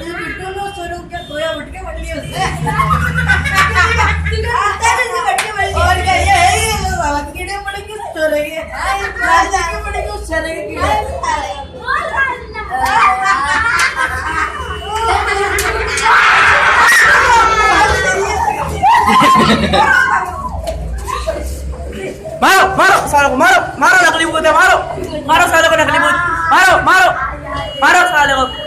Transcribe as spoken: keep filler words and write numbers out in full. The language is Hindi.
बिट्टू नो स्वरूप के गोया उठ के बढ़ लिया उससे और क्या ये है ये रात कीड़े पड़े किस तरह के रात के पड़े किस तरह के कीड़े मारो मारो साले को मारो मारो नकली भूत है मारो मारो साले को नकली भूत मारो मारो मारो साले को